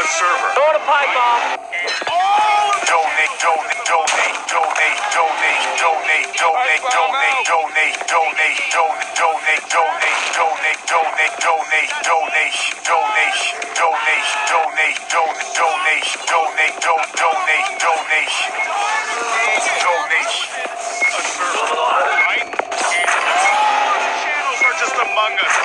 a server. Throwing a pipe bomb. Donate, donate, donate, donate, donate, donate, donate, donate, donate, donate, donate, donate, donate, donate, donate, donate, donation, donation, donate, donate, donation, donate, donate, donation, donation. A server, right? Channels are just among us.